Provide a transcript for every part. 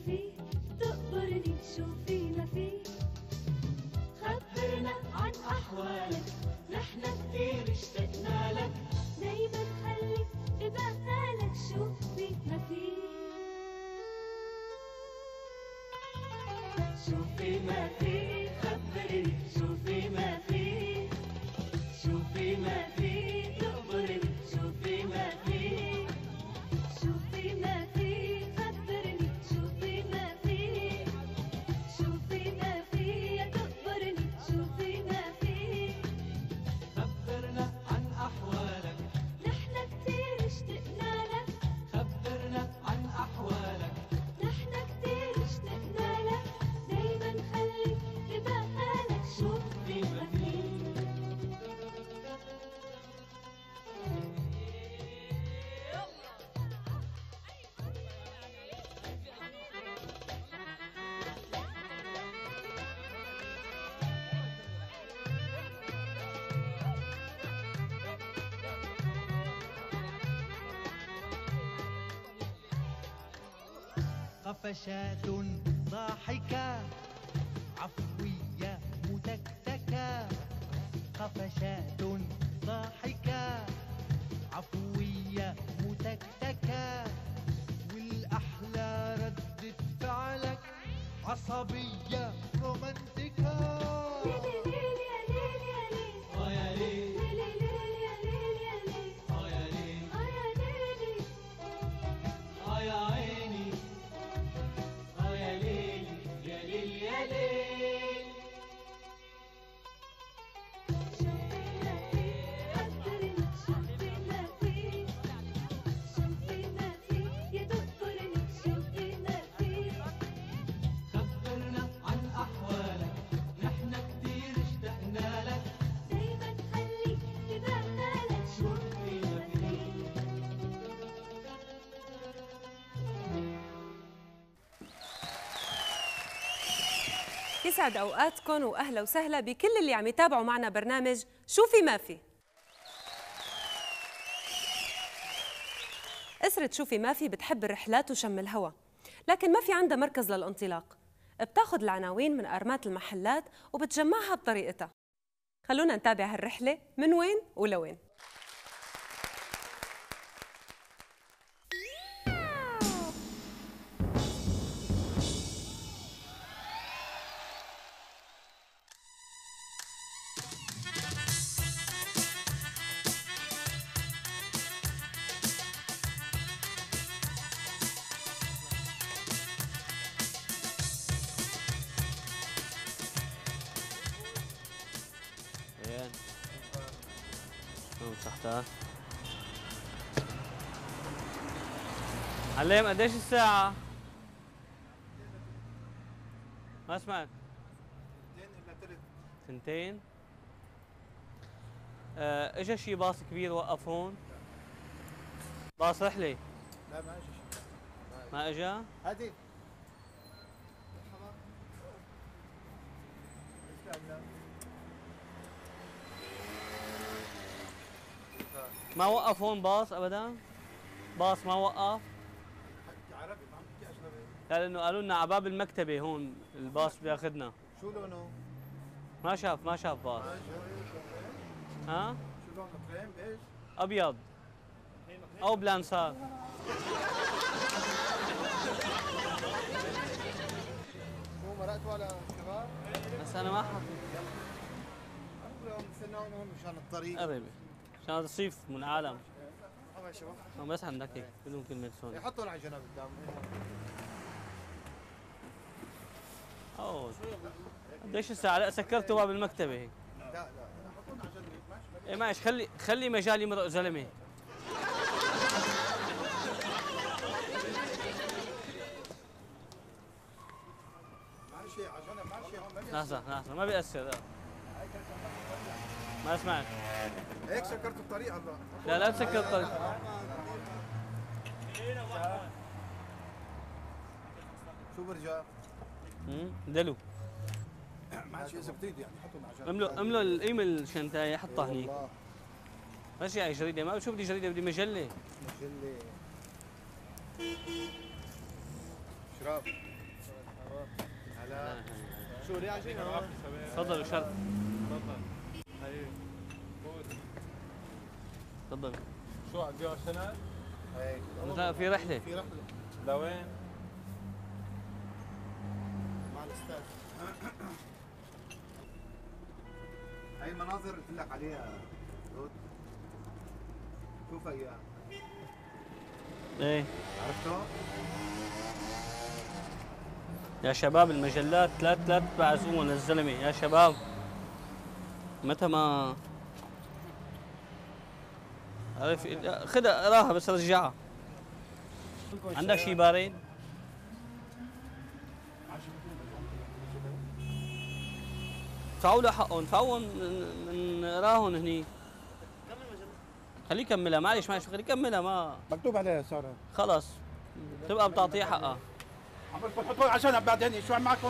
فيه تقبرني شو فينا فيه. خبرنا عن أحوالك نحن كتير اشتقنا لك، دايما خليك ببالك شو فينا فيه. شو فينا فيه خبرني شو فينا فيه، شو فينا فيه تقبرني شو فينا فيه. شو فينا فيه خبرني شو فينا فيه، شو فينا فيه يا تقبرني شو فينا فيه. خبرنا عن أحوالك نحن كتير اشتقنا لك، خبرنا عن أحوالك نحن كتير اشتقنا لك، دايما خليك ببالك شو فينا فيه. قفشات ضاحكة عفوية متكتكة، قفشات ضاحكة عفوية متكتكة، والأحلى ردة فعلك عصبية رومانتكة. ليلي ليلي يا ليلي يا ليلي، يا ليل ليلي ليلي يا ليلي يا ليلي، يا ليل يا ليلي. يا عيني يا ليل يا ليل يا ليل. شو فينا فيه خبرني شو فينا فيه، شو فينا فيه يا تقبرني شو فينا فيه. خبرنا عن أحوالك نحن كتير اشتقنا لك، دايما خليك ببالك شو فينا فيه. يسعد اوقاتكم واهلا وسهلا بكل اللي عم يتابعوا معنا برنامج شو في ما في. أسرة شو في ما في بتحب الرحلات وشم الهوا، لكن ما في عندها مركز للانطلاق. بتاخذ العناوين من أرمات المحلات وبتجمعها بطريقتها. خلونا نتابع هالرحلة من وين ولوين. وين؟ مسحتها. علم قديش الساعة؟ ما سمعت. 2 إلا تلت. 2. اجا شي باص كبير وقف هون؟ باص رحلة؟ لا ما اجى شيء. ما اجا؟ هادي ما وقف هون باص ابدا؟ باص ما وقف؟ حكي عربي ما عم تحكي اجنبي. لا لانه قالوا لنا على باب المكتبة هون الباص بياخذنا. شو لونه؟ ما شاف باص. ما اجى. ها؟ شو لونه كريم بيج؟ ابيض او بلانسار. شو مرقتوا على شباب؟ بس انا ما حاطط. لهم استناهم هون مشان الطريق. قريبة عشان الصيف من عالم. يا شباب بس عندك هيك بدون كلمة سوني. يحطهم على جنب قدام. اوه قديش الساعة؟ لا سكرتوا باب المكتبة هيك. لا حطهم على جنب ماشي. ايه ماشي خلي مجال يمرق زلمة. ماشي على جنب ماشي هون ما بيأثر. لحظة ما بيأثر. ما سمعت. هيك سكرتوا الطريق هلا. لا تسكر الطريق. شو برجع؟ دلو ماشي اذا بتريد يعني حطهم على جنب. املوا الايميل الشنطة حطها هنيك. والله. ماشي على جريدة ما بشوف بدي جريدة بدي مجلة. مجلة. شراب. هلا شو ليه عايشين؟ تفضل يا شرف. تفضل. شو قد ايه سنة؟ لا في رحلة. في رحله لوين؟ مع الاستاذ. هاي المناظر قلت لك عليها رود، شوفها اياها، ايه عرفتها؟ يا شباب المجلات لا تبعزوهم الزلمه يا شباب. متى ما عرف خدها اقراها بس رجعها. عندك شي بارد؟ ادفعوا له حقهم، ادفعوهم نقراهم هني. خليه يكملها معلش خليه يكملها ما مكتوب عليها سعرها. خلص تبقى بتعطيه حقها. عم بتحطوا عشان بعدين شو عم معكم؟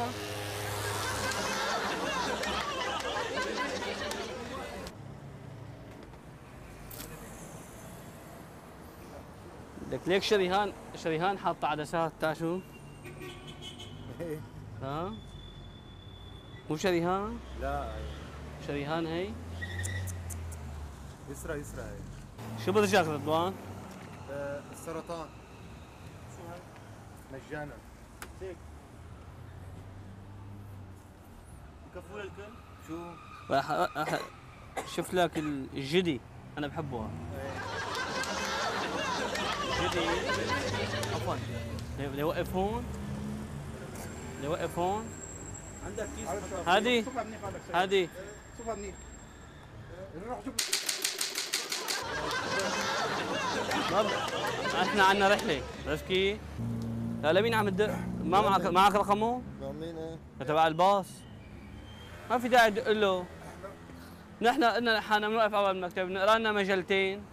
لك ليك شريهان حاطه عدسات تاع شو؟ ايه ها؟ مو شريهان؟ لا شريهان هي؟ يسرى هي. شو برجعك رضوان؟ السرطان مجانا. كفول الكل. شو؟ راح شوف لك الجدي انا بحبه. الجدي عفوا اللي وقف هون، اللي وقف هون عندك كيس هذه شوفها منيح هذاك سيد. هذه شوفها منيح. روح شوف. احنا عندنا رحله عرفت كيف؟ لا لمين عم تدق؟ ما معك رقمه؟ مين ايه؟ تبع الباص. ما في داعي تدق له. نحن قلنا لحالنا بنوقف اول المكتب نقرا لنا مجلتين.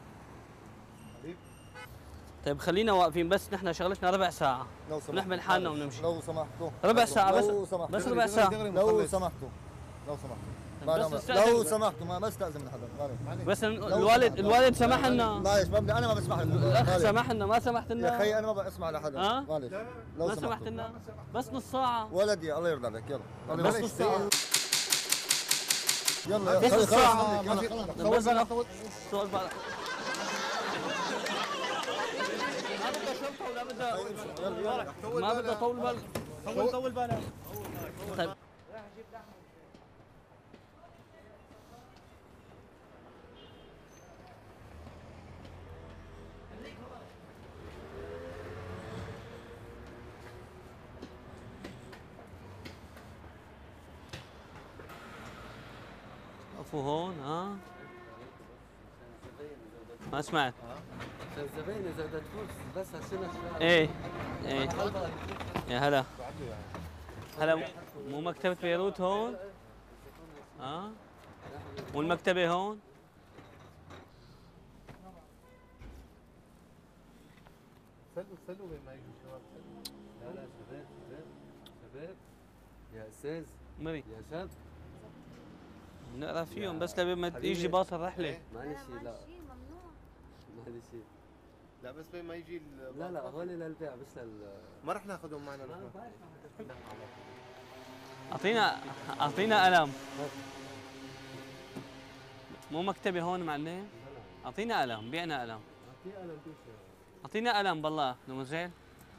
طيب خلينا واقفين بس نحن شغلتنا ربع ساعة. لو سمحتوا نحمل حالنا ونمشي. لو سمحتوا ربع ساعة بس. لو سمحتوا بس ربع ساعة. لو سمحتوا لو سمحتوا بس لو سمحتوا ما بستأذن من حدا. بس الوالد سمح لنا. معلش انا ما بسمح الاخ سمح لنا ما سمحت يا لنا. اخي انا ما بسمع لحدا. ها؟ معلش لو ما سمحت لنا بس نص ساعة. ولدي الله يرضى عليك يلا بس نص ساعة. يلا بس نص ساعة. خلص بس طول بالك. ما بدها شرطة ولا بدها ما بدها طول بالك. طول بالك. طيب وقفوا هون ها؟ ما سمعت. الزباين اذا بدها تفوت بس عشان ايه ايه يا هلا هلا. مو مكتبة بيروت هون؟ ها؟ مو المكتبة هون؟ سلوا وين ما يجوا الشباب. لا شباب يا استاذ مري يا شاب نقرا فيهم بس لما ما يجي باص الرحلة. معلش لا معلش لا بس بين ما يجي لا هول للبيع مش ما رح ناخذهم معنا نحن. اعطينا قلم. مو مكتبة هون معلم؟ اعطينا قلم، بيعنا قلم. اعطينا قلم بالله لو زين.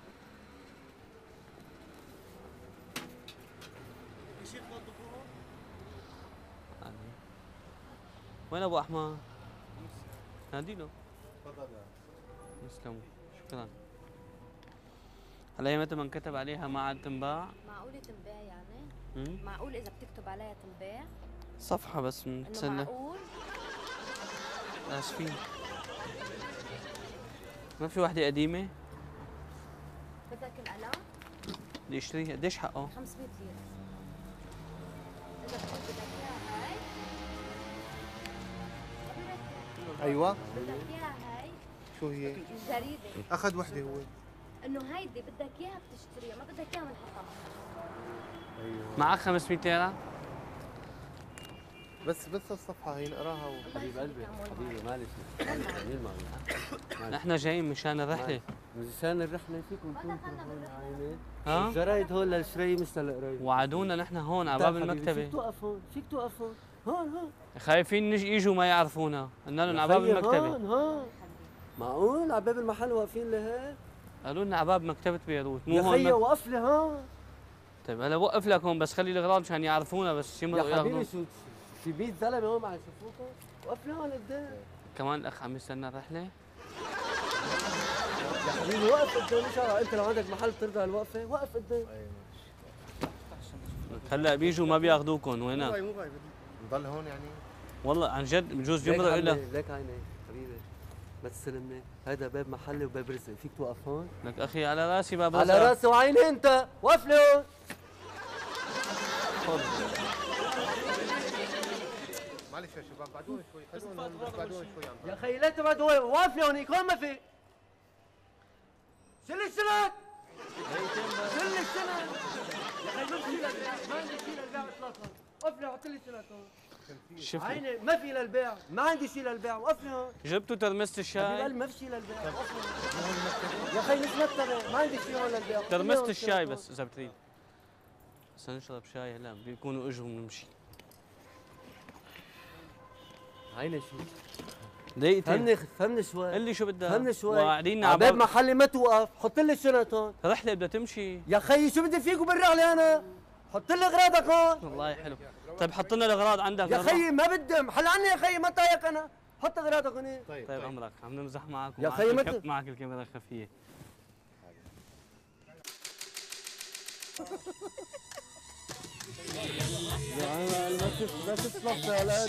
وين ابو احمد؟ نادي له. تفضل يسلموا شكرا. هلا هي متى ما انكتب عليها ما عاد تنباع؟ معقولة تنباع يعني؟ معقول إذا بتكتب عليها تنباع؟ صفحة بس إنه متسلة. معقول؟ اسفين. ما في وحدة قديمة؟ بدك القلم؟ بدي اشتريها، قديش حقه؟ 500 ليرة. إذا بدك إياها هاي؟ ايوه بدك إياها هاي؟ شو هي؟ الجريدة. اخذ وحده هو. إنه هيدي بدك إياها بتشتريها، ما بدك إياها بنحطها. ايوه معك 500 ليرة؟ بس الصفحه هي نقراها حبيب قلبي حبيبي معلش مين معنا نحن جايين مشان الرحله. مشان الرحله فيكم تكونوا هون عيني ها؟ الجرايد هون للشري مش للقرايه. وعدونا نحن هون على باب المكتبه. فيك توقف هون فيك توقف هون هون خايفين يجوا ما يعرفونا، قلنا لهم على باب المكتبه. هون معقول على باب المحل واقفين لهيك؟ قالوا لنا على باب مكتبه بيروت مو يا هون خيي وقف لي هون. طيب هلا وقف لك هون بس خلي الاغراض مشان يعرفونا بس يمرقوا يا حبيبي ياخذون. شو في 100 زلمه هون عم يشوفوكم. وقف لي هون قدام. كمان الاخ عم يستنى الرحله. يا حبيبي وقف قدام ان شاء الله. انت لو عندك محل ترضى الوقفه وقف قدام. هلا بيجوا ما بياخذوكم وينك؟ مو غايب نضل هون يعني. والله عن جد بجوز بيمرق لك. ليك عيني حبيبي ما تستلمني. هذا باب محلي وباب رزق. فيك توقف هون؟ لك اخي على راسي باب على رزق. راسي وعيني انت. وقف لي هون. معلش يا شباب بعدونا شوي خلونا بعدونا شوي عم يا خيي لا تبعد هون. وقف لي هونيك هون ما في. شيل الشنط. شيل الشنط. يا خيي ما في للبيع. ما عندي شيء للبيع اطلاقا. وقف لي حط لي الشنط هون. شوف عيني ما في للبيع. ما عندي شيء للبيع. وقف لي هون. جبتوا ترمست حبيب الشاي؟ قلبي ما في شيء للبيع. وقف لي هون. يا خيي مش مكتبه. ما عندي شيء هون للبيع. ترمست الشاي بس اذا بتريد. بس نشرب شاي هلا بيكونوا اجوا بنمشي. عيني شو دقيقتين فهمني شوي. قل لي شو بدك؟ فهمني شوي. وقاعدين على على باب باب محلي ما توقف. حط لي الشنط هون. رحله بدها تمشي. يا خيي شو بدي فيك وبالرحله انا؟ حط لي اغراضك هون. والله حلو. طيب حط لنا الاغراض عندك. يا خيي ما بدي محل عني يا خيي ما طايق انا. حط اغراضك هون. طيب امرك عم نمزح معك يا خيي معك الكاميرا الخفيه. ما تسلط يا ولد.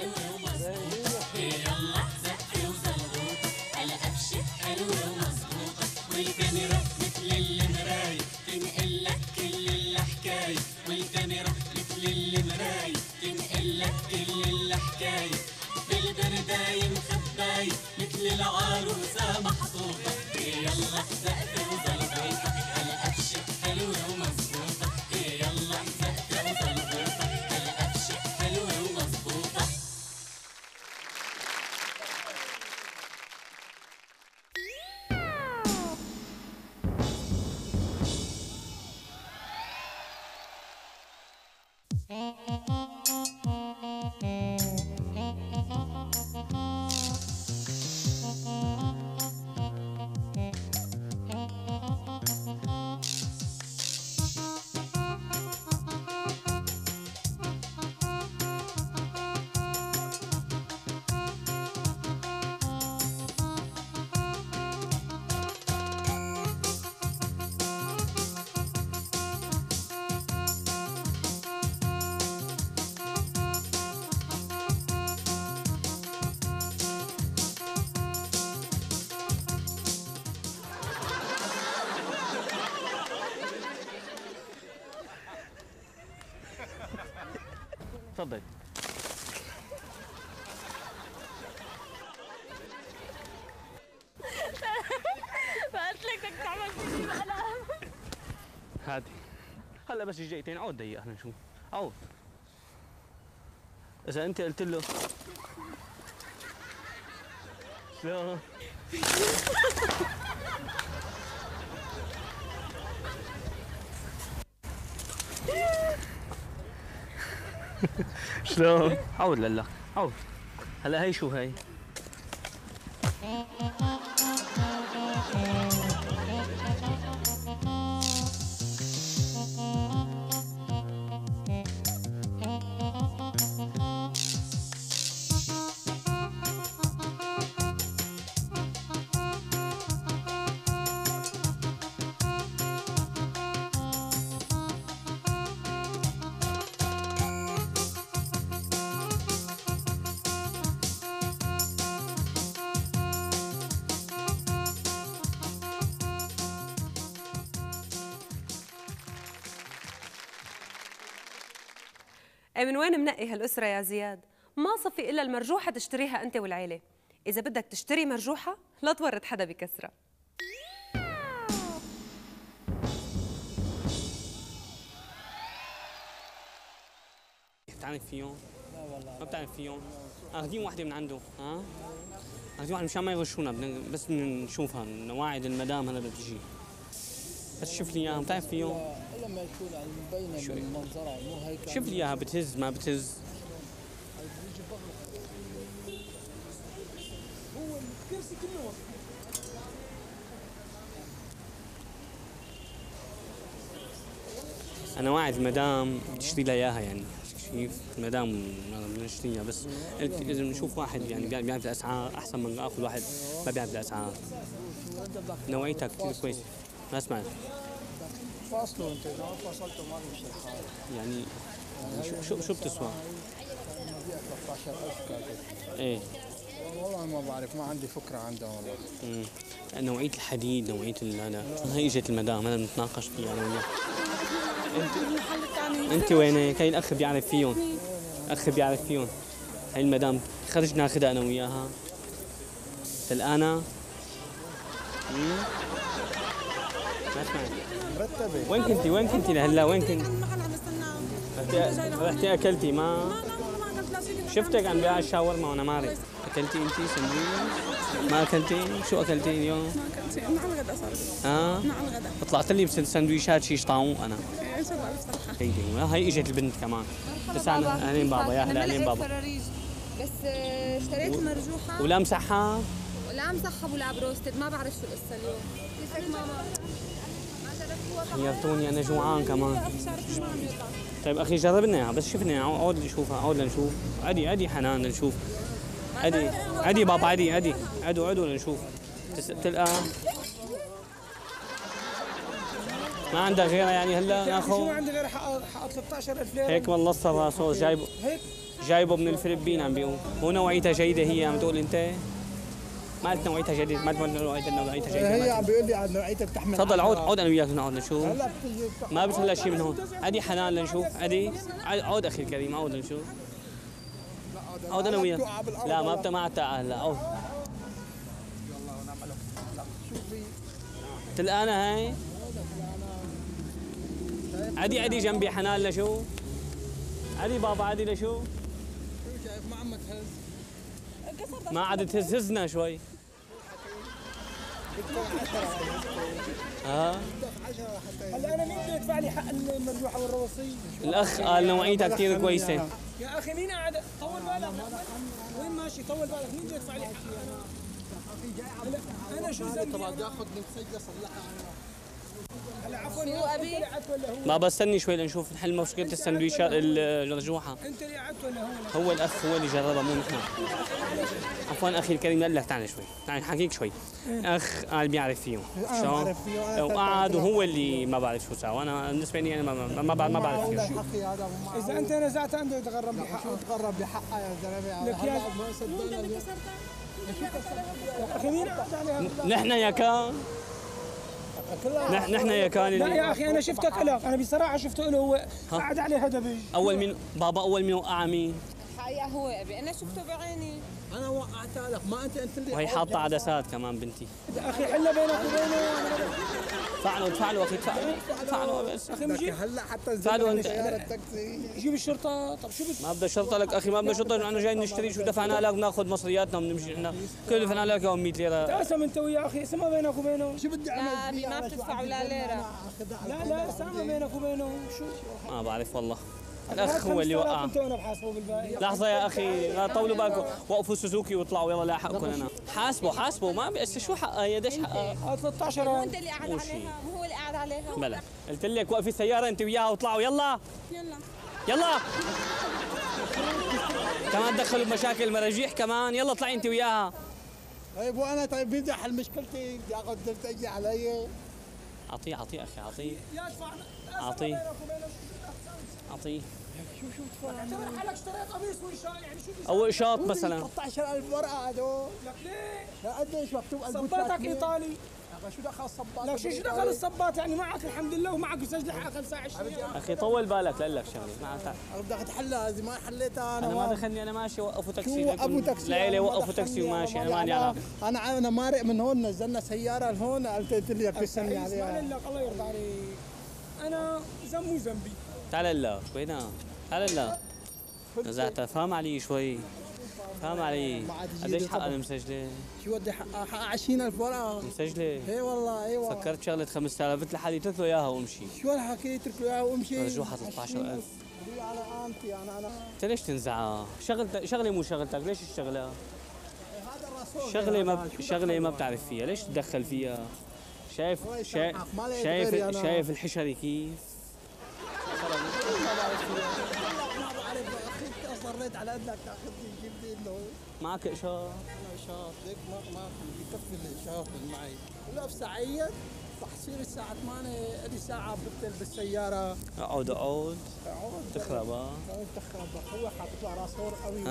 والكاميرا مثل المراية تنقل لك كل الحكاية. والكاميرا مثل المراية تنقل لك كل الحكاية. بالبرداية مخباية مثل العروسة محطوطة. يلا زقفة وزلبيطة القفشة حلوة ومظبوطة. يلا زقفة وزلبيطة القفشة حلوة ومظبوطة. تفضل. فقلت لك بدك تعمل شيء بقلم. هادي هلا بس دقيقتين عود دقيقة احنا نشوف. عود. إذا أنت قلت له لا شلون؟ عود لله عود. هلا هي شو هي؟ من وين منقي هالأسرة يا زياد؟ ما صفي إلا المرجوحة تشتريها أنت والعيلة. إذا بدك تشتري مرجوحة لا تورط حدا بكسرة. تعني فيهم؟ لا والله ما بتعرف فيهم. اخذين وحده من عنده، ها؟ اخذين وحده مشان ما يغشونا، بس نشوفها نواعد المدام هلا بدها تجي. بس شوف لي اياها، بتعرف فيهم؟ لما يكون يعني مبينه من منظرها مو هيك. شوف لي اياها بتهز ما بتهز. هو الكرسي كله انا واعد المدام بدي اشتري لها اياها يعني، شايف المدام بدنا نشتريها، بس قلت اذا بنشوف واحد يعني بيعرف الاسعار احسن من اخذ واحد ما بيعرف الاسعار. نوعيتها كثير كويسه. ما سمعت فاصلوا انت اذا ما فصلتوا ما بيمشي الحال. يعني شو بتسوى؟ 13000 كاتب. ايه والله ما بعرف، ما عندي فكره عندها والله. نوعيه الحديد، نوعيه هذا. هي اجت المدام هلا بنتناقش فيها انا وياها. انت وينك؟ هي الاخ بيعرف فيهم، الاخ بيعرف فيهم. هي المدام خرج ناخذها انا وياها. تلقانا ما سمعت. مرتبه. وين كنتي لهلا؟ وين كنت؟ رحتي اكلتي؟ ما شفتك عم بيع الشاورما وانا مارق. اكلتي انت سندويش؟ ما اكلتي؟ شو اكلتي اليوم؟ ما اكلت مع الغداء صار. مع الغداء طلعت لي بسندويشات شيش طاووق انا. ان شاء الله بصراحه. هي اجت البنت كمان. بس انا اهلين بابا. يا هلا اهلين بابا. بس اشتريت مرجوحه ولا مسحها؟ ولا مسحب ولا بروستد، ما بعرف شو القصه اليوم. كيفك ماما؟ خيرتوني انا جوعان كمان. طيب اخي جربنا اياها، بس شفنا اياها، عود نشوفها، عود لنشوف. عدي حنان لنشوف. عدي بابا، عدوا لنشوف. تلقى ما عندها غيرها يعني هلا ناخذ؟ شو عندي غير حق 13000 ليره هيك والله الراسوس جايبه من الفلبين عم بيقول. مو نوعيتها جيده هي عم تقول انت؟ ما قلت نوعيتها جيده، ما قلت نوعيتها جيده. هي عم بيقول لي عن نوعيتها بتحمل. تفضل عود انا وياك نقعد نشوف. هلا بتيجي ما بتطلع شيء من هون. عدي حنان لنشوف. عود اخي الكريم، عود لنشوف. عود انا وياك. لا ما عاد هلا عود. تلقانا هاي. عدي جنبي حنان لشوف. عدي بابا، عدي لشوف. شو شايف ما عم تهز؟ ما عاد تهزنا شوي. هلا انا مين بده يدفع لي حق المرجوحه والرواسيه؟ الاخ قال نوعيتها كثير كويسه. يا اخي مين قاعد طول بالك؟ وين ماشي؟ طول بالك، مين بده يدفع لي حقي انا؟ انا شو ذنبي؟ طبعا بدي اخذ من سجله صلحها. هلا عفوا شو ابي؟ بابا استني شوي لنشوف نحل مشكله السندويشات المرجوحه. انت اللي قعدت ولا هو؟ هو الاخ هو اللي جربها مو نحن. عفوا اخي الكريم قال لك تعال شوي، تعال حكيك شوي. اخ قال بيعرف فيهم شو؟ وقعد وهو اللي ما بعرف شو سوى. انا بالنسبه لي انا ما بعرف فيهم. اذا انت نزعت عنده يتغرب بحقه. تغرب بحقها يا زلمه. لك يا اخي مين قعد عليها؟ نحن يا كان نحن يا كان لا يا اخي انا شفتك له، انا بصراحه شفته له هو قاعد عليها دبج. اول من بابا، اول من وقع مين؟ الحقيقه هو ابي، انا شفته بعيني. انا وقعتها لك، ما انت لي. وهي حاطه عدسات كمان بنتي. اخي حلها بينك وبينه. ادفع له اخي، ادفع له بس. اخي مجيب هلا حتى ادفع انت. سياره تاكسي. جيب الشرطه. طب شو ما بدي شرطه لك اخي، ما بدي شرطه. نحن جايين نشتري، شو دفعنا لك؟ بناخذ مصرياتنا وبنمشي. احنا كل دفعنا لك 100 ليره. تقسم انت ويا اخي، اسمها بينك وبينه. شو بدي لا اعمل؟ ابي ما بتدفع ولا ليره. لا اسمها بينك وبينه. شو ما بعرف والله. الاخ هو اللي وقع. انت وانا بحاسبه بالباقي. لحظه يا اخي، لا طولوا بالكم، وقفوا سوزوكي واطلعوا يلا، لا حقكم انا. حاسبوا ما بس شو حقها هي؟ قديش حقها؟ 13 هو انت اللي قاعد عليها، مو هو اللي قاعد عليها. بلا قلت لك وقفي السياره انت وياها واطلعوا يلا يلا. كمان دخلوا بمشاكل المراجيح كمان. يلا اطلعي انت وياها. طيب وانا طيب بدي احل مشكلتي، بدي اخذ تجي علي. اعطيه اخي، اعطيه. شو تفهم؟ حالك اشتريت قميص وشاي يعني شو او شاط مثلا. 13000 ورقه هدول. لك ليه؟ لا قديش مكتوب؟ صباتك ايطالي. شو دخل الصباط؟ لك شو دخل الصباط يعني؟ معك الحمد لله ومعك مسجل حق 25. اخي طول بالك، لك شغله ما تعال. بدك تحلها هذه، ما حليتها انا. ما دخلني، انا ماشي. وقفوا تاكسي. وقفوا تاكسي؟ العيله وقفوا تاكسي وماشي. انا مالي علاقه. انا مارق من هون، نزلنا سياره لهون، قلت لي بدك تسلمي عليها. اسمع لك الله يرضى عليك. انا مو ذنبي. تعال لا وينها؟ تعال لا نزعتها. فهم علي شوي، فهم علي. قديش حق المسجله؟ شو بدي حقها؟ حقها 20,000 ورقه مسجله؟ اي والله ايوه. فكرت شغله 5000، قلت لحالي اترك له اياها وامشي. شو هالحكي؟ اترك له اياها وامشي. رجوها 13,000. هي على قامتي انا انت ليش تنزعها؟ شغله مو شغلتك، ليش تشتغلها؟ هذا الرسول شغله ما بتعرف فيها، ليش تتدخل فيها؟ شايف شايف الحشري كيف؟ ما بعرف اخي، اصريت على انك تاخذني تجيب لي انه معك اشاره؟ انا اشاره ليك ما بكفي الاشاره معي. ولا في ساعيه رح تصير الساعه 8 لي ساعه بالسياره. اقعد تخرب. تخرب هو حاطط له راسور قوي.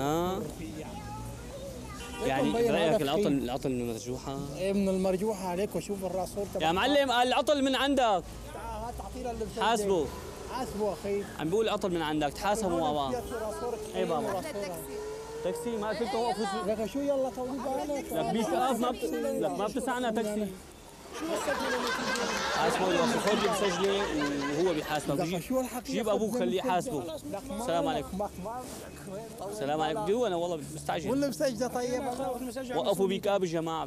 يعني برايك العطل من المرجوحه؟ ايه من المرجوحه عليك. وشوف الراسور تبع يا معلم العطل من عندك. تعال تعطينا اللي بسجل. حاسبه اخي. عم بيقول العطل من عندك، تحاسبوا مع بعض. اي بابا تاكسي تاكسي ما قلت لكم وقفوا. لك شو يلا طول بالك. لك بيوقف ما بتسعنا تاكسي. حاسبه الوقف، خذ المسجله وهو بيحاسبك. جيب ابوك خليه يحاسبه. السلام عليكم. السلام عليكم. بدي انا والله مستعجل. واللي مسجله طيب. وقفوا بيكاب الجماعه.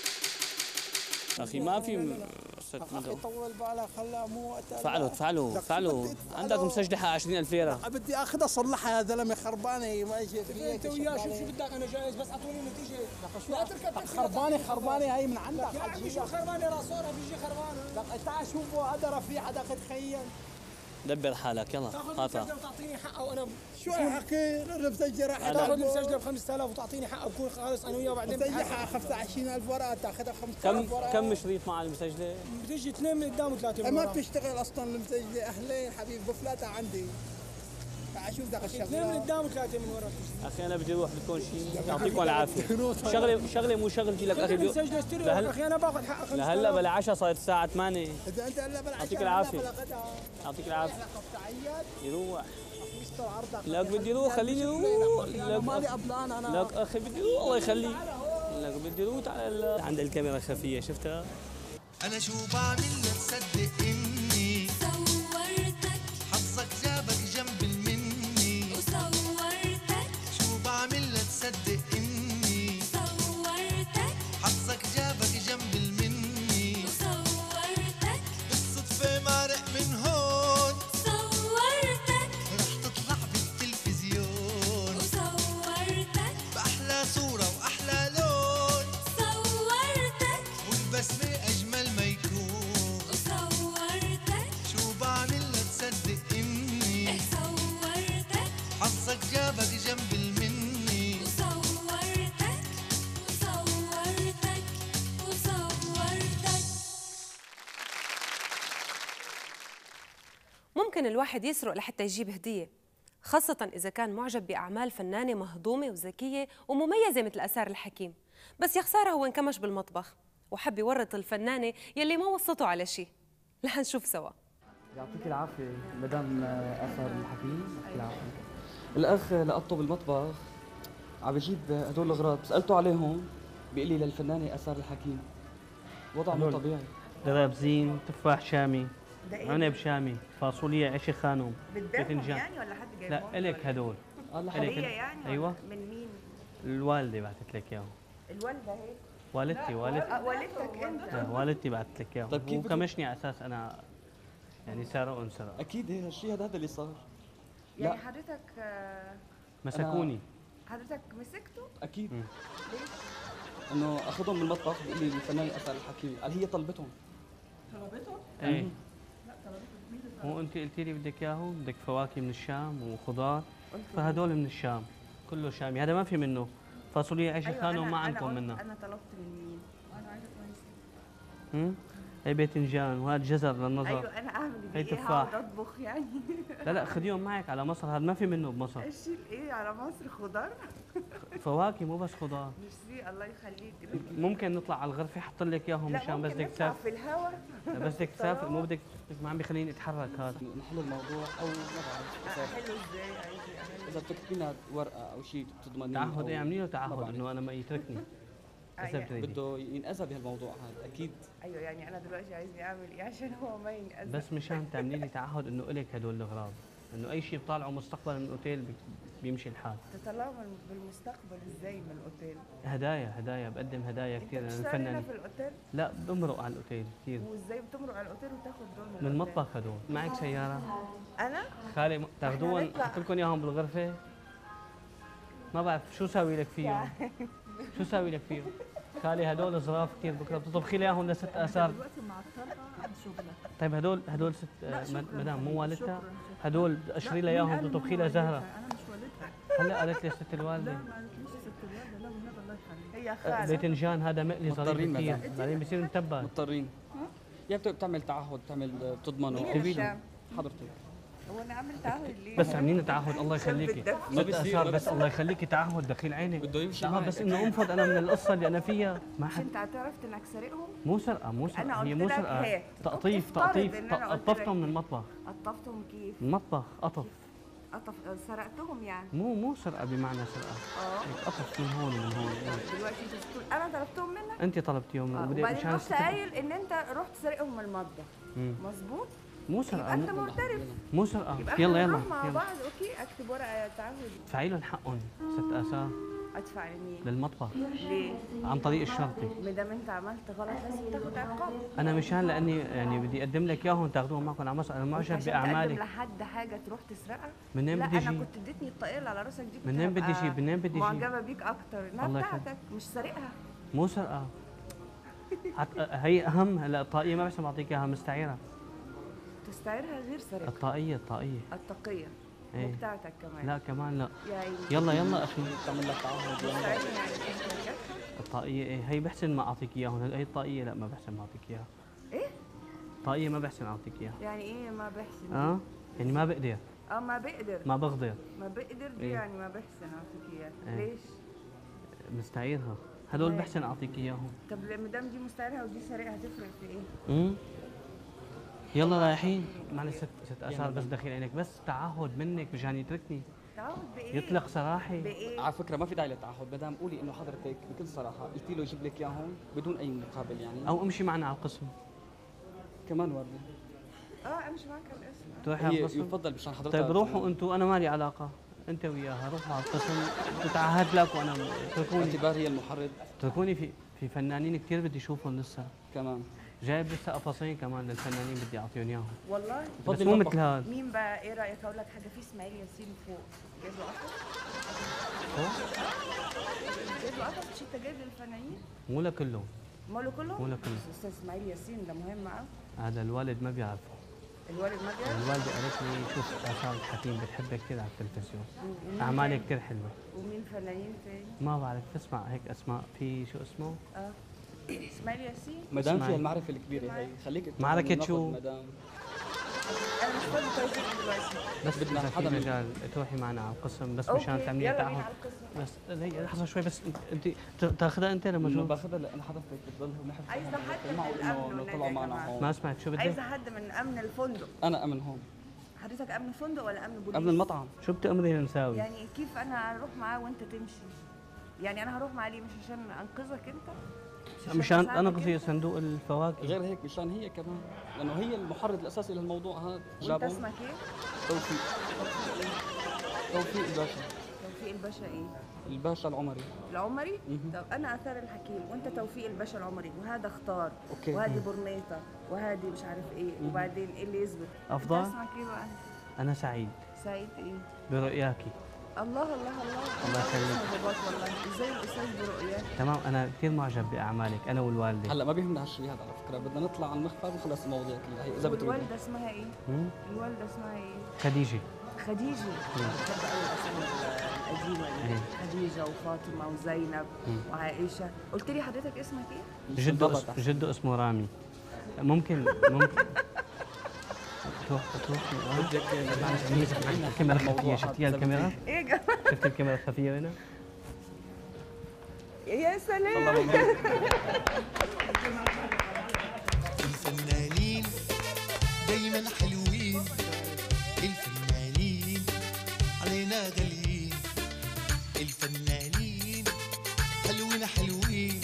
اخي ما في اخي طول بالك هلا مو وقتها. فعلوا عندك مسجله حق 20,000 ليره. بدي اخذها صلحها يا زلمه خربانه ما اجي فيها. انت وياه شوف بدك، انا جاهز بس اعطوني النتيجه. لا تركب خربانه هي من عندك. يا عمي شو خربانه راسورها بيجي خربانه. تعال شوفوا هذا رفيع هذا تخيل. دبر حالك يلا قاطع. وتعطيني حقه وانا شو الحكي؟ المسجله راح تاخذ المسجله ب 5000 وتعطيني حقه بكون خالص انا وياه بعدين. مسجله حق 25,000 ورقه تاخذها 5,000 ورقه. كم شريط مع المسجله؟ بتجي 2 من قدام و3 من ما ورا. بتشتغل اصلا المسجله. اهلين حبيبي بفلاتها عندي. تعال شوف ذاك 2 من الشغله. قدام و3 من ورا. اخي انا بدي اروح، بدكم شيء؟ يعطيكم العافيه. شغله مو شغلتي لك اخي. المسجله اشتري اخي انا باخذ حقه 5000. لهلا بلا 10 صارت الساعه 8. اذا انت هلا بالعشاء يعطيك العافيه. يعطيك العافيه. يروح لك بدي اروح، خليني اروح. مالي قبلان انا. لك اخي بدي اروح الله يخليك. لك بدي اروح على عند الكاميرا الخفيه شفتها؟ انا شو بعمل لتصدق اني صورتك حظك جابك جنب المني وصورتك شو بعمل لتصدق اني صورتك حظك جابك جنب المني وصورتك بالصدفة مرق من هون صورتك رح تطلع بالتلفزيون وصورتك بأحلى صورة وأحلى لون صورتك والبسمة أجمل ما يكون وصورتك شو بعمل لتصدق إني صورتك حظك جابك جنب المني وصورتك وصورتك وصورتك. ممكن الواحد يسرق لحتى يجيب هدية، خاصة إذا كان معجب بأعمال فنانة مهضومة وذكية ومميزة مثل آثار الحكيم. بس يا خسارة هو انكمش بالمطبخ وحب يورط الفنانة يلي ما وصته على شيء. رح نشوف سوا. يعطيك العافية مدام آثار الحكيم. يعطيك العافية. الأخ لقطه بالمطبخ عم بجيب هدول الأغراض، سألته عليهم بيقول لي للفنانة آثار الحكيم. وضع مو طبيعي. درابزين، تفاح شامي، عنب شامي، فاصوليا، عيش خانم، بتبيعهم يعني ولا حد جايبهم؟ لا إلك هدول. هدية يعني؟ ايوه من مين؟ الوالدة بعثت لك اياهم. الوالدة هيك؟ والدتي والدتك انت؟ والدتي بعثت لك اياهم. طيب كيف وكمشني على اساس انا يعني سرق وانسرق. أكيد هيك الشيء هذا اللي صار. يعني لا. حضرتك مسكوني. حضرتك مسكته؟ أكيد. ليش؟ إنه أخذهم من المطبخ بيقول لي الفنانة آثار الحكيم، قال هي طلبتهم. طلبتهم؟ ايه مو انت قلتي لي بدك اياهم، بدك فواكه من الشام وخضار، فهدول من الشام كله شامي، هذا ما في منه. فاصوليا عيش خانم ما عندكم منه. انا طلبت من مين؟ انا عايزه كويس. هي باذنجان وهذا جزر للنظر. ايوه انا اعمل هي بايه؟ تفاح. هقعد اطبخ يعني؟ لا خديهم معك على مصر، هذا ما في منه بمصر. اشيل ايه على مصر؟ خضار؟ فواكه مو بس خضار. ميرسي الله يخليك. ممكن نطلع على الغرفه احط لك اياهم مشان بس بدك تسافر. في الهواء بس بدك تسافر مو بدك ما عم بيخليني اتحرك هذا. نحل الموضوع او ما بعرف. حلو ازاي؟ عايزه اذا بتكتبي لنا ورقه او شيء تضمني تعهد ايه؟ اعملي له تعهد انه انا ما يتركني. بده ينأذى بهالموضوع هذا اكيد. ايوه يعني انا دلوقتي عايزني اعمل ايه عشان هو ما ينأذى؟ بس مشان تعملي لي تعهد انه الك هدول الاغراض، انه اي شيء بطالعه مستقبلا من الاوتيل بيمشي الحال. تطلعوا بالمستقبل ازاي من الاوتيل؟ هدايا بقدم هدايا كثير للفنانين. في الاوتيل؟ لا بمرق على الاوتيل كثير. وازاي بتمرق على الاوتيل وتاخذ دول من المطبخ هدول. معك سياره؟ انا؟ خالي تاخذوهم احط لكم اياهم بالغرفه؟ ما بعرف شو ساوي لك فيهم؟ شو ساوي لك فيهم؟ خالي هدول ظراف كثير بكره بتطبخي لي اياهم لست اثار. دلوقتي معطله عن شغلها. طيب هدول ست مدام مو والدتها؟ هدول اشري لي اياهم بتطبخي لها زهره. انا مش والدتها. هلا قالت لي ست الوالده. لا ما قالتليش ست الوالده، لا والنبي الله يخليك. هي خالة. باذنجان هذا مقلي ظريف كثير، بعدين بصير متبل. مضطرين. يا بتعمل تعهد، بتضمنه. حضرتك هو انا عامل تعهد ليه؟ بس عاملين تعهد الله يخليكي. ما بيصير بس الله يخليكي تعهد دخيل عيني. بده يمشي معك. بس انه انفض انا من القصه اللي انا فيها ما مش حد. انت اعترفت انك سرقهم؟ مو سرقه هي مو سرقه. تقطيف قطفتهم من المطبخ. قطفتهم كيف؟ المطبخ قطف سرقتهم يعني؟ مو سرقه بمعنى سرقه. قطف من هون ومن هون. دلوقتي تقول انا طلبتهم منك؟ انت طلبتيهم وبعدين رحت قايل ان انت رحت سرقهم من المطبخ. مظبوط؟ مو سرقه. يبقى انت معترف. مو سرقه. يلا نروح مع بعض. اوكي اكتب ورقه تعهد. ادفعي لهم حقهم ست اثار. ادفع لمين؟ للمطبخ. ليه؟ عن طريق الشرطي. ما دام انت عملت غلط لازم تاخذ عقاب. انا مشان لاني يعني بدي اقدم لك اياهم تاخذوهم معكم على مصر. انا معجب باعمالك. تقدم لحد حاجه تروح تسرقها؟ منين بدي لا انا كنت اديتني الطاقيه على راسك دي. منين بدي شيء؟ منين بدي شيء؟ معجبه بيك اكتر. انها بتاعتك مش سارقها. مو سرقه. هي اهم. هلا الطاقيه ما بحسن بعطيك اياها مستعيره. تستعيرها غير سرقه. الطاقيه الطاقيه ايه. مو بتاعتك كمان. لا كمان لا. يا يلا اخي تعمل لك تعهد. الطاقيه ايه هي بحسن ما اعطيك اياهم. هي الطاقيه لا ما بحسن ما اعطيك اياها. ايه؟ الطاقيه ما بحسن اعطيك اياها. يعني ايه ما بحسن؟ يعني ما بقدر. ما بقدر. ما بقدر. ما بقدر دي إيه؟ يعني ما بحسن اعطيك اياها. ليش؟ مستعيرها. هدول بحسن اعطيك اياهم. طب ما دام دي مستعيرها ودي سرقها هتفرق في ايه؟ يلا رايحين. معلش ست اثار بس دخيل عينك. بس تعهد منك مشان يتركني. تعهد بايه؟ يطلق سراحي. بايه؟ على فكره ما في داعي للتعهد، مدام قولي انه حضرتك بكل صراحه قلتي له يجيب لك اياهم بدون اي مقابل يعني. او امشي معنا على القسم. كمان ورده. امشي معك على الاسم. تروحي على القسم؟ يفضل مشان حضرتك. طيب روحوا انتوا، انا مالي علاقه. انت وياها روحوا على القسم. تعهد لك وانا اتركوني. باعتبار هي المحرض. اتركوني في فنانين كثير بدي اشوفهم لسه. كمان جايب لسه قفصين كمان للفنانين بدي اعطيهم اياهم. والله؟ بس مو مثل هذا. مين بقى؟ ايه رايك اقول لك حاجه؟ في اسماعيل ياسين فوق جايب له قفص؟ جايب له قفص؟ مش انت جايب للفنانين؟ مو لكلهم. مو لكلهم؟ مو لكلهم. استاذ اسماعيل ياسين ده مهم قوي. هذا الوالد ما بيعرفه. الوالد ما بيعرف؟ الوالدة قالت لي شوف آثار الحكيم بتحبك كثير على التلفزيون. أعمالك كثير حلوة. ومين فنانين تاني؟ ما بعرف بسمع هيك أسماء. في شو اسمه؟ اسماعيل ياسين. مدام في المعرفة الكبيرة هي خليك معركة شو؟ مدام أنا مش فاضي توزيع دلوقتي. بس بدنا حدا مجال تروحي معنا على القسم بس مشان تعملي تعهد. بس لحظة شوي بس انت تاخذها انت لما شو؟ باخذها لأن حضرتك بتضل ونحن عايزة حد من الأمن طلعوا معنا هون. ما سمعت شو بدك؟ عايزة حد من أمن الفندق. أنا أمن هون. حضرتك أمن فندق ولا أمن بوليس؟ أمن المطعم. شو بتأمري نساوي؟ يعني كيف أنا أروح معاه وأنت تمشي؟ يعني أنا هروح معاه ليه؟ مش عشان أنقذك أنت؟ مشان أنقذي صندوق الفواكه. غير هيك مشان هي كمان لأنه هي المحرض الأساسي للموضوع هذا. وأنت اسمك إيه؟ توفيق. توفيق الباشا. توفيق الباشا إيه؟ الباشا العمري. العمري؟ طب أنا آثار الحكيم وأنت توفيق الباشا العمري وهذا اختار. أوكي. وهذه برنيطة وهذه مش عارف إيه وبعدين إيه اللي يثبت؟ أفضل؟ أنت اسمك إيه بقى؟ أنا سعيد. سعيد إيه؟ برؤياكي. الله الله الله. الله يخليك. والله ازاي الاستاذ برؤياك؟ تمام انا كثير معجب باعمالك انا والوالده. هلا ما بيهمنا هالشيء هذا على فكره، بدنا نطلع على المخفر ونخلص المواضيع كلها. هي اذا بتريد. الوالده اسمها ايه؟ الوالده اسمها ايه؟ خديجه. خديجه. بحب قوي الاسامي القديمه دي. خديجه وفاطمه وزينب وعائشه. قلت لي حضرتك اسمك ايه؟ جده اسمه رامي. ممكن تروح بدك الكاميرا الخفيه. شفتيها الكاميرا؟ ايه جماعه؟ شفت الكاميرا الخفيه هنا؟ يا سلام. الفنانين دايما حلوين، الفنانين علينا غاليين، الفنانين حلوين حلوين،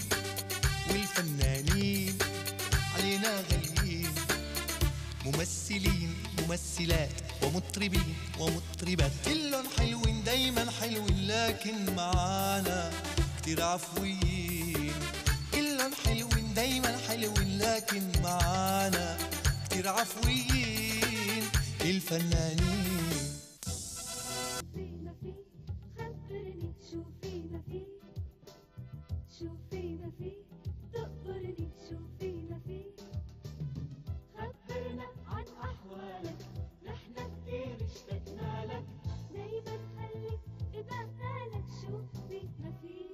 والفنانين علينا غاليين. ممثلين ممثلات ومطربين ومطربات كلهم حلوين دايما حلوين لكن معانا كتير عفويين. كلهم حلوين دايما حلوين لكن معانا كتير عفويين الفنانين. خبرني شو فينا فيه، شو فينا فيه، تخبرني شو فينا فيه. خبرنا عن أحوالك، نحن كتير اشتقنا لك، دايما خليك ببالك شو فينا فيه.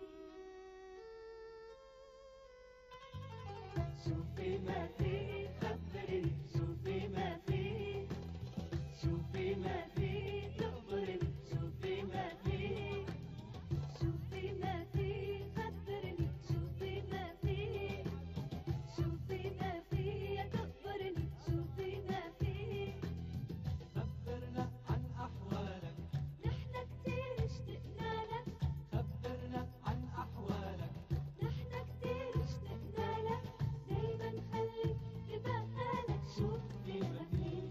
شو فينا فيه، خبرني شو فينا فيه، شو فينا فيه، تخبرني شو فينا فيه. شو فينا فيه، خبرني شو فينا فيه، شو فينا فيه، تخبرني شو فينا فيه. خبرنا عن أحوالك، نحن كتير اشتقنا لك. خبرنا عن أحوالك، نحن كتير اشتقنا لك، دايما خليك ببالك شو فينا فيه.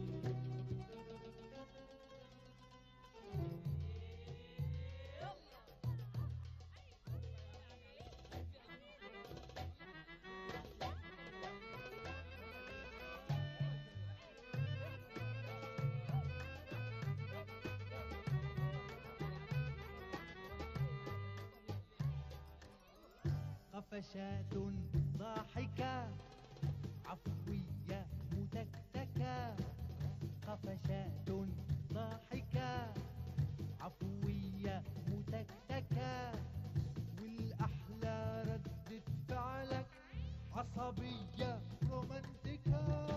قفشات ضاحكة عفوية متكتكة. قفشات ضاحكة عفوية متكتكة. والأحلى ردة فعلك عصبية رومانتكة.